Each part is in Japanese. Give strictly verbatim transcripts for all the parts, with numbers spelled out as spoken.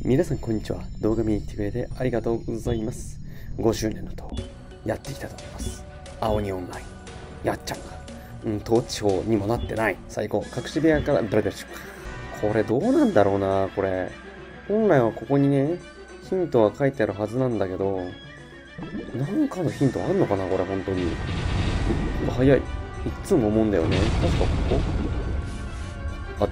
皆さんこんにちは。動画見に来てくれてありがとうございます。ごしゅうねんのとやっていきたいと思います。青にオンラインやっちゃんがうん統治法にもなってない最高隠し部屋からブラブラシュこれどうなんだろうな。これ本来はここにねヒントが書いてあるはずなんだけど、なんかのヒントあんのかなこれ。本当に早い。いつも思うんだよね。確かここあ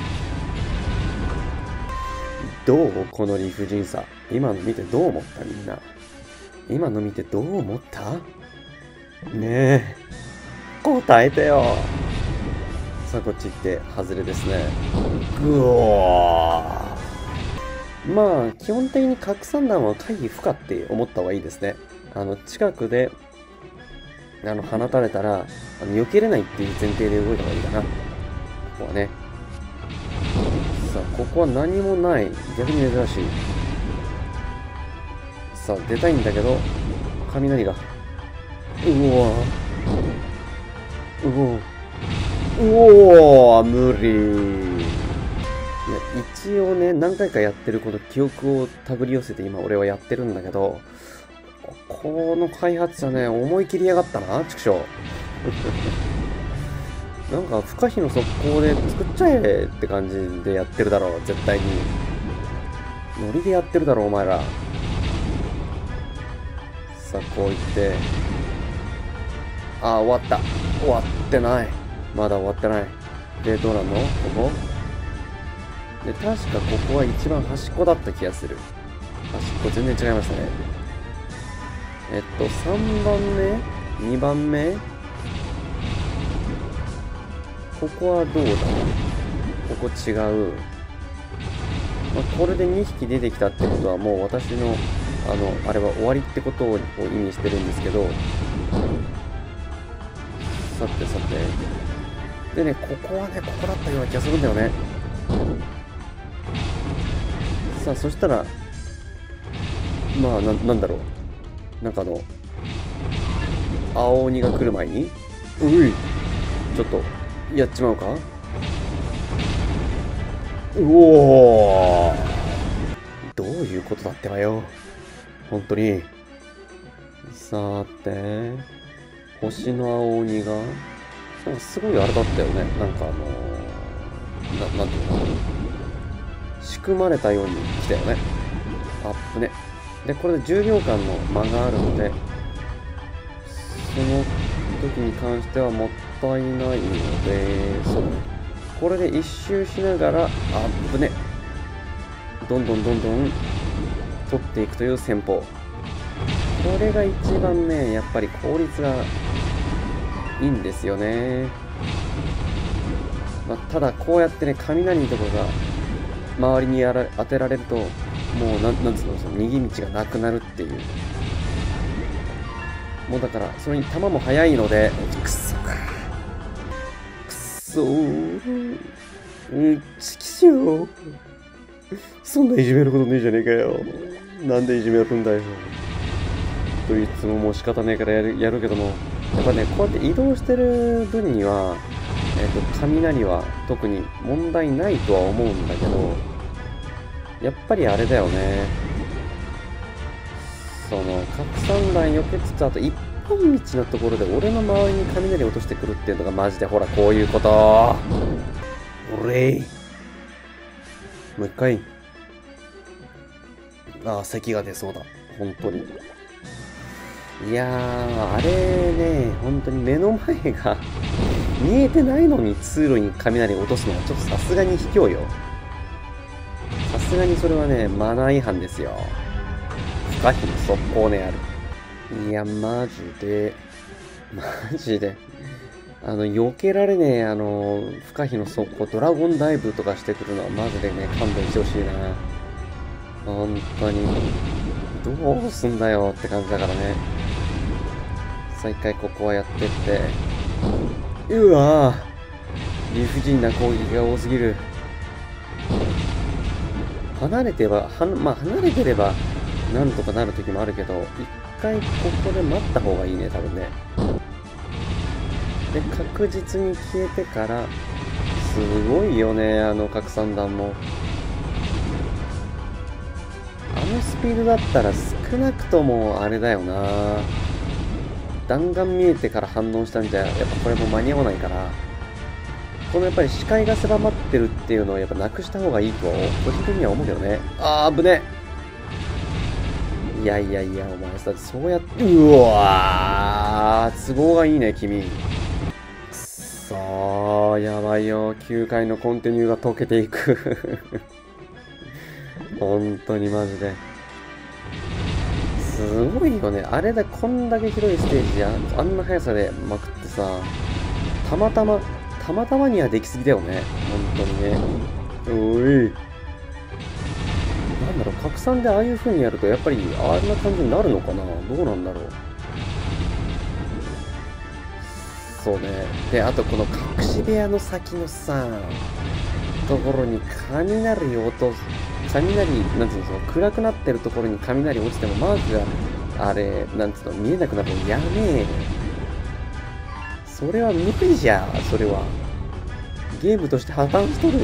どうこの理不尽さ。今の見てどう思ったみんな。今の見てどう思ったねえ。答えてよ。さあこっち行って外れですね。ぐおー。まあ基本的に拡散弾は回避不可って思った方がいいですね。あの近くであの放たれたらあの避けれないっていう前提で動いた方がいいかな。ここはね。さあここは何もない。逆に珍しい。さあ出たいんだけど雷がうおーうおーうおー無理。いや一応ね何回かやってるこの記憶を手繰り寄せて今俺はやってるんだけど、この開発者ね思い切りやがったな畜生なんか不可避の速攻で作っちゃえって感じでやってるだろう絶対に。ノリでやってるだろうお前ら。さあこう言ってああ終わった。終わってない。まだ終わってない。でどうなんのここで。確かここは一番端っこだった気がする。端っこ全然違いましたね。えっとさんばんめにばんめここはどうだ。ここ違う。まあ、これでにひき出てきたってことはもう私のあのあれは終わりってことを意味してるんですけど、さてさてでねここはねここだったような気がするんだよね。さあそしたらまあ な, なんだろうなんかあの青鬼が来る前にういちょっとやっちまうか。うおーどういうことだってばよ本当に。さて星の青鬼がなんかすごいあれだったよね。なんかあのー、ななんていうの仕組まれたように来たよね。アップね。でこれでじゅうびょうかんの間があるのでその時に関してはもったいないので、そうこれで一周しながらアップねどんどんどんどん取っていくという戦法。これが一番ねやっぱり効率がいいんですよね。まあ、ただこうやってね雷のところが周りにやら当てられるともうなんなんつうのその逃げ道がなくなるっていう。もうだからそれに球も速いのでくっそかくっそーうんちきしょうそんないじめることねえじゃねえかよ。なんでいじめるんだよといつももう仕方ねえからやるやるけども、やっぱねこうやって移動してる分にはえっと雷は特に問題ないとは思うんだけど、やっぱりあれだよね。その拡散弾避けつつあと一本道のところで俺の周りに雷落としてくるっていうのがマジでほらこういうこと。おれいもう一回。ああ咳が出そうだ本当に。いやーあれね本当に目の前が見えてないのに通路に雷落とすのはちょっとさすがに卑怯よ。さすがにそれはねマナー違反ですよ。不可避の速攻ねある。いやマジでマジであの避けられねえあの不可避の速攻ドラゴンダイブとかしてくるのはマジでね勘弁してほしいな本当に。どうすんだよって感じだからね。さあ一回ここはやってってうわぁ理不尽な攻撃が多すぎる。離れてばはまあ離れてればなんとかなる時もあるけど一回ここで待った方がいいね多分ね。で確実に消えてからすごいよねあの拡散弾も。 スピードだったら少なくともあれだよな。弾丸見えてから反応したんじゃ、やっぱこれも間に合わないから、このやっぱり視界が狭まってるっていうのをやっぱなくした方がいいと、個人的には思うけどね。あー、危ね。いやいやいや、お前さ、そうやって、うわー、都合がいいね、君。くっそー、やばいよ。きゅうかいのコンティニューが溶けていく。本当にマジで。すごいよね。あれだ、こんだけ広いステージや、あんな速さでまくってさ、たまたま、たまたまにはできすぎだよね。本当にね。おい。なんだろう、拡散でああいう風にやると、やっぱりあんな感じになるのかな。どうなんだろう。そうね。で、あとこの隠し部屋の先のさ、ところに雷を落とす。雷、なんつうの、その暗くなってるところに雷落ちてもマークが、あれ、なんつうの、見えなくなるのやめえ。それは無理じゃ、それは。ゲームとして破綻しとる。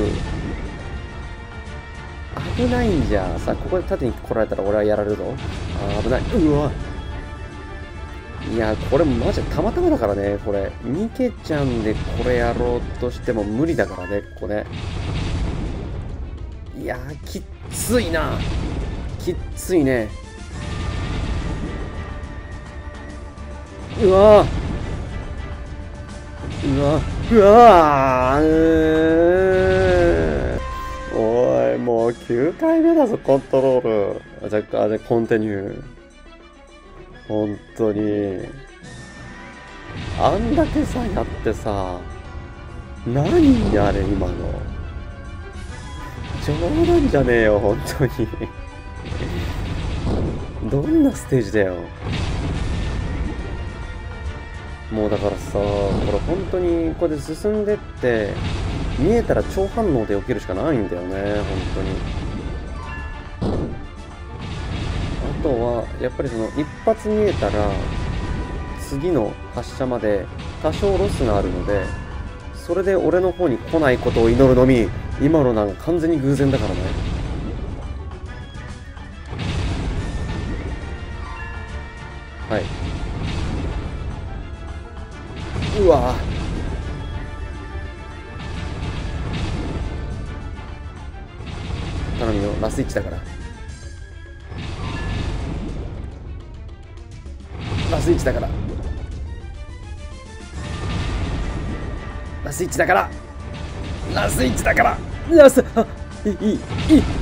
危ないんじゃ。さあ、ここで縦に来られたら俺はやられるぞ。あー、危ない。うわ。いや、これマジでたまたまだからね、これ。ニケちゃんでこれやろうとしても無理だからね、ここね。いやー、きっついな。きっついね。うわーうわうわーおい、もうきゅうかいめだぞ、コントロール。あ、じゃあ、あれ、コンティニュー。本当に。あんだけさ、やってさ、何あれ、今の。冗談じゃねえよ、本当に。どんなステージだよ。もうだからさ、これ本当にこれで進んでって、見えたら超反応で避けるしかないんだよね、本当に。あとは、やっぱりその一発見えたら、次の発射まで多少ロスがあるので、それで俺の方に来ないことを祈るのみ、今のなんか完全に偶然だからね。はい。うわ頼むよ、ラスイッチだから。ラスイッチだから。ラスイッチだから。ラスイッチだから。ラス、あ、いい、いい、いい。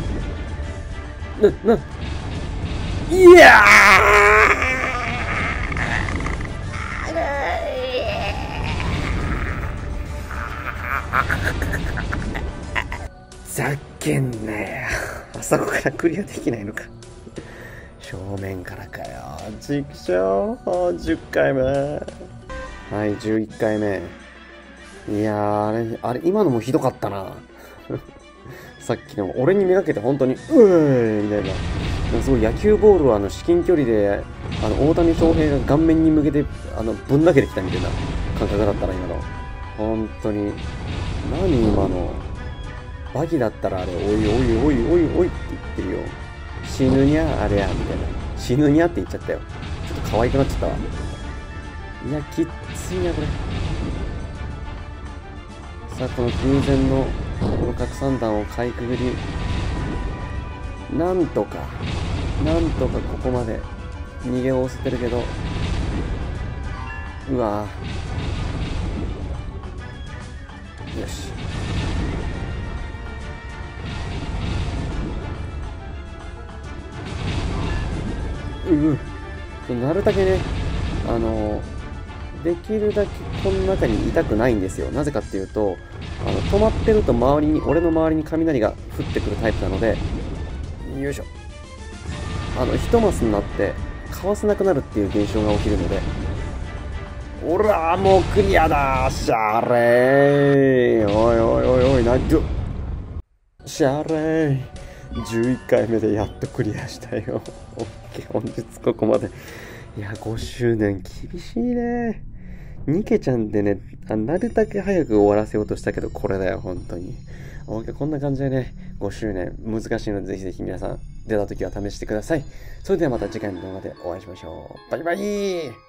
な、な、いやざっけんなよ。あそこからクリアできないのか。正面からかよ。ちくしょう。じゅっかいめ。はい、じゅういっかいめ。いやー、あれ、あれ、今のもひどかったな。さっきの、俺にめがけて本当に、うーいみたいな。すごい野球ボールをあの至近距離で、あの、大谷翔平が顔面に向けて、あの、ぶん投げてきたみたいな感覚だったな、今の。本当に。何今の。バギだったらあれ、おいおいおいおいおいって言ってるよ。死ぬにゃ、あれや、みたいな。死ぬにゃって言っちゃったよ。ちょっと可愛くなっちゃったわ。いや、きっついな、これ。さあ、この偶然の、この拡散弾をかいくぐり、なんとか、なんとかここまで逃げおおせてるけど、うわぁ。よし。うんうん。なるだけね、あの、できるだけこの中にいたくないんですよ。なぜかっていうと、あの、止まってると周りに、俺の周りに雷が降ってくるタイプなので、よいしょ。あの、一マスになって、かわせなくなるっていう現象が起きるので、おらーもうクリアだーしゃーれーおいおいおいおい、なんとしゃーれーじゅういっかいめでやっとクリアしたよ。オッケー、本日ここまで。いや、ごしゅうねん厳しいね。ニケちゃんでね、あなるだけ早く終わらせようとしたけど、これだよ、本当に。オッケー、こんな感じでね、ごしゅうねん難しいので、ぜひぜひ皆さん出た時は試してください。それではまた次回の動画でお会いしましょう。バイバイ。